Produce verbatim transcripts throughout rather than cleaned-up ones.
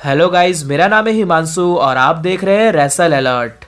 Hello guys, मेरा नाम है हिमांशु और आप देख रहे हैं रेसल अलर्ट।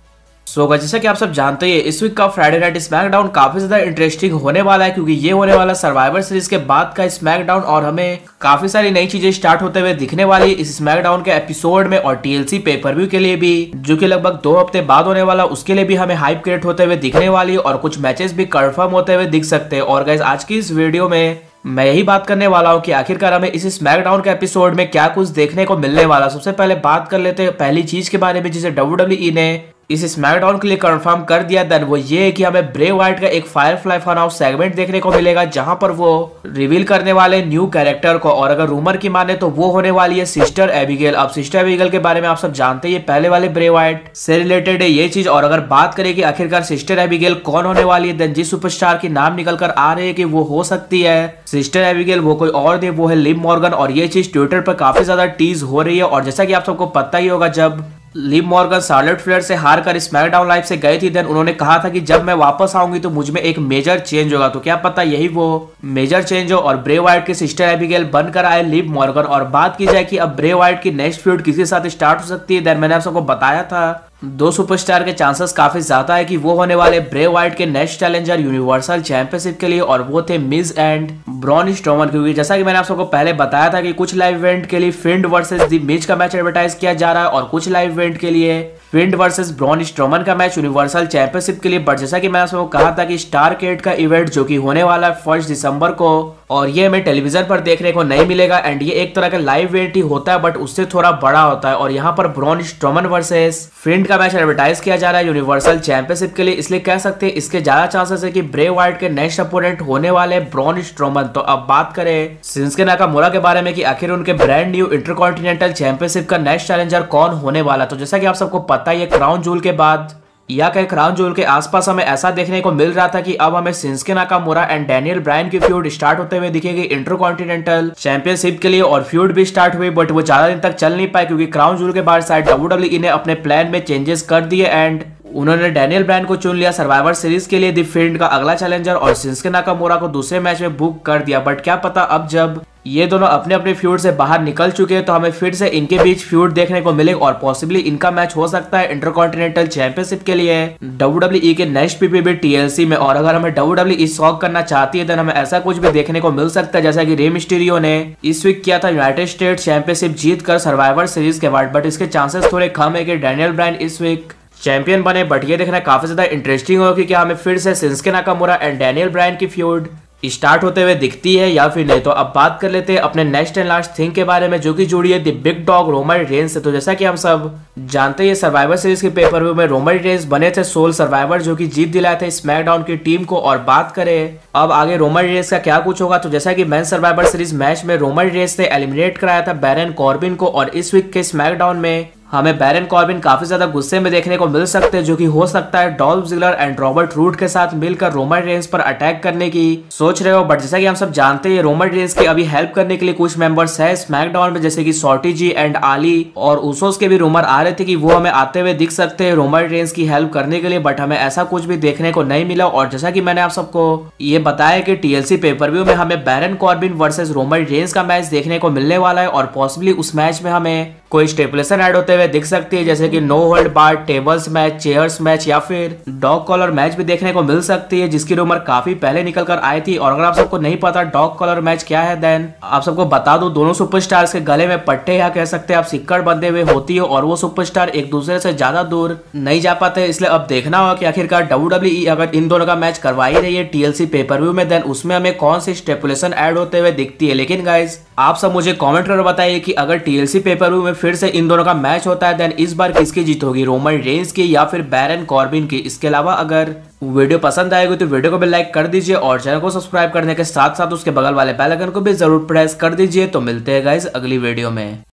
सो गाइस, जैसा कि आप सब जानते हैं, इस वीक का फ्राइडे नाइट स्मैकडाउन काफी ज्यादा इंटरेस्टिंग होने वाला है, क्योंकि ये होने वाला सर्वाइवर सीरीज के बाद का स्मैकडाउन और हमें काफी सारी नई चीजें स्टार्ट होते हुए दिखने वाली इस स्मैकडाउन के एपिसोड में और टीएलसी पेपर व्यू के लिए भी, जो कि लगभग दो हफ्ते बाद होने वाला, उसके लिए भी हमें हाइप क्रिएट होते हुए दिखने वाली और कुछ मैचेस भी कंफर्म होते हुए दिख सकते हैं। और गाइस, आज की इस वीडियो में मैं यही बात करने वाला हूँ कि आखिरकार हमें इस स्मैकडाउन के एपिसोड में क्या कुछ देखने को मिलने वाला। सबसे पहले बात कर लेते हैं पहली चीज के बारे में जिसे डब्ल्यू डब्ल्यू ई ने इस स्मैकडाउन के लिए कंफर्म कर दिया। देन वो ये है कि हमें ब्रे वाइट का एक फायरफ्लाई फन हाउस सेगमेंट देखने को मिलेगा, जहां पर वो रिवील करने वाले न्यू कैरेक्टर को, और अगर रूमर की माने तो वो होने वाली है सिस्टर एबिगेल। अब सिस्टर एबिगेल के बारे में आप सब जानते हैं, ये पहले वाले ब्रे वाइट से रिलेटेड है ये चीज। और अगर बात करें कि आखिरकार सिस्टर एबिगेल कौन होने वाली है, देन जिस सुपरस्टार की नाम निकल कर आ रही है कि वो हो सकती है सिस्टर एबिगेल, वो कोई और नहीं, वो है लिव मॉर्गन। और ये चीज ट्विटर पर काफी ज्यादा टीज हो रही है। और जैसा कि आप सबको पता ही होगा, जब लिव मॉर्गन शार्लेट फ्लेयर से हार कर स्मैकडाउन लाइव से गई थी, देन उन्होंने कहा था कि जब मैं वापस आऊंगी तो मुझ में एक मेजर चेंज होगा। तो क्या पता यही वो मेजर चेंज हो और ब्रे वाइट की सिस्टर एबिगेल बनकर आए लिव मॉर्गन। और बात की जाए कि अब ब्रे वाइट की नेक्स्ट फ्यूड किसके साथ स्टार्ट हो सकती है, देन मैंने आप सबको बताया था दो सुपरस्टार के चांसेस काफी ज्यादा है कि वो होने वाले ब्रे वाइट के नेक्स्ट चैलेंजर यूनिवर्सल चैंपियनशिप के लिए, और वो थे मिज एंड ब्रॉन स्ट्रोमन। क्योंकि जैसा कि मैंने आप सबको पहले बताया था कि कुछ लाइव इवेंट के लिए फिंड वर्सेस दी मिज का मैच एडवर्टाइज किया जा रहा है और कुछ लाइव इवेंट के लिए फिंड वर्सेस ब्रॉन स्ट्रोमन का मैच यूनिवर्सल चैंपियनशिप के लिए। बट जैसा कि मैंने आप सबको कहा था कि स्टार केट का इवेंट जो कि होने वाला है फर्स्ट दिसंबर को, और ये हमें टेलीविजन पर देखने को नहीं मिलेगा। एंड ये एक तरह का लाइव इवेंट ही होता है, बट उससे थोड़ा बड़ा होता है। और यहाँ पर ब्रॉन स्ट्रोमन वर्सेस फिंड का मैच एडवर्टाइज किया जा रहा है यूनिवर्सल चैंपियनशिप के लिए, इसलिए कह सकते हैं इसके ज्यादा चांसेस है कि ब्रे वाइट के नेक्स्ट अपोनेंट होने वाले ब्रॉन स्ट्रोमन। तो अब बात करें शिंसुके नाकामुरा के बारे में कि आखिर उनके ब्रांड न्यू इंटरकॉन्टिनेंटल चैंपियनशिप का नेक्स्ट चैलेंजर कौन होने वाला। तो जैसा कि आप सबको पता है, क्राउन जूल के बाद या कहीं क्राउन जूल के आसपास हमें ऐसा देखने को मिल रहा था कि अब हमें Shinsuke Nakamura and Daniel Bryan की फ्यूड स्टार्ट होते हुए दिखेगी इंटरकॉन्टिनेंटल चैंपियनशिप के लिए। और फ्यूड भी स्टार्ट हुई, बट वो ज्यादा दिन तक चल नहीं पाए, क्योंकि क्राउन जूल के बाद शायद डब्ल्यू डब्ल्यू ई ने अपने प्लान में चेंजेस कर दिए एंड उन्होंने डैनियल ब्रायन को चुन लिया सर्वाइवर सीरीज के लिए दी फील्ड का अगला चैलेंजर, और शिंसुके नाकामुरा को दूसरे मैच में बुक कर दिया। बट क्या पता अब जब ये दोनों अपने अपने फ्यूड से बाहर निकल चुके हैं तो हमें फिर से इनके बीच फ्यूड देखने को मिलेगा, और पॉसिबली इनका मैच हो सकता है इंटरकॉन्टिनेंटल चैंपियनशिप के लिए डब्ल्यू डब्ल्यू ई के नेक्स्ट पीपीबी टीएलसी में। और अगर हमें डब्ल्यू डब्ल्यू ई शॉक करना चाहती है, देन हमें ऐसा कुछ भी देखने को मिल सकता है जैसा कि रे मिस्टीरियो ने इस वीक किया था यूनाइटेड स्टेट्स चैंपियनशिप जीत कर सर्वाइवर सीरीज के बाद। बट इसके चांसेस थोड़े कम है कि डैनियल ब्रायन इस वीक चैंपियन बने। बट ये देखना काफी ज्यादा इंटरेस्टिंग होगा कि क्या हमें फिर से Shinsuke Nakamura and Daniel Bryan की फ्यूड स्टार्ट होते हुए दिखती है या फिर नहीं। तो अब बात कर लेते हैं अपने नेक्स्ट एंड लास्ट थिंग के बारे में, जो कि जुड़ी है the big dog Roman Reigns से। तो जैसा कि हम सब जानते हैं, सर्वाइवर सीरीज के पेपर व्यू में रोमन रेंस बने थे सोल सर्वाइवर, जो कि जीत दिलाए थे स्मैकडाउन की टीम को। और बात करें अब आगे रोमन रेंस का क्या कुछ होगा, तो जैसा कि मेंस सर्वाइवर सीरीज मैच में रोमन रेंस ने एलिमिनेट कराया था बैरन कॉर्बिन को, और इस वीक के स्मैकडाउन में हमें बैरन कॉर्बिन काफी ज्यादा गुस्से में देखने को मिल सकते हैं, जो कि हो सकता है Dolph Ziggler and Robert Roode के साथ मिलकर रोमन रेंस पर अटैक करने की सोच रहे हो। बट जैसा कि हम सब जानते हैं, रोमन रेंस की अभी हेल्प करने के लिए कुछ मेंबर्स है स्मैकडाउन में, जैसे कि शॉर्टी जी एंड आली और ऊसोस के भी रूमर आ रहे थे कि वो हमें आते हुए दिख सकते हैं रोमन रेंस की हेल्प करने के लिए। बट हमें ऐसा कुछ भी देखने को नहीं मिला। और जैसा कि मैंने आप सबको ये बताया कि टीएलसी पेपर व्यू में हमें Baron Corbin versus Roman Reigns का मैच देखने को मिलने वाला है, और पॉसिबली उस मैच में हमें कोई स्टेपुलेशन ऐड होते हुए दिख सकती है, जैसे कि no hold bar, tables match, chairs match या फिर डॉग कॉलर मैच भी देखने को मिल सकती है, जिसकी रूमर काफी पहले निकल कर आई थी। और अगर आप सबको नहीं पता डॉग कॉलर मैच क्या है, देन आप सबको बता दो, दोनों सुपरस्टार्स के गले में पट्टे या कह सकते हैं आप सिक्कड़ बंधे हुए होती है, और वो सुपरस्टार एक दूसरे से ज्यादा दूर नहीं जा पाते। इसलिए अब देखना होगा कि आखिरकार डब्ल्यू डब्ल्यू ई अगर इन दोनों का मैच करवा ही रही है टीएलसी पेपर व्यू में, देन उसमें हमें कौन सी स्टेपुलेशन ऐड होते हुए दिखती है। लेकिन गाइज, आप सब मुझे कमेंट कर बताइए कि अगर टीएलसी पेपर व्यू में फिर से इन दोनों का मैच होता है, देन इस बार किसकी जीत होगी, रोमन रेंस की या फिर बैरन कॉर्बिन की। इसके अलावा अगर वीडियो पसंद आएगी तो वीडियो को भी लाइक कर दीजिए, और चैनल को सब्सक्राइब करने के साथ साथ उसके बगल वाले बेल आइकन को भी जरूर प्रेस कर दीजिए। तो मिलते हैं गाइस अगली वीडियो में।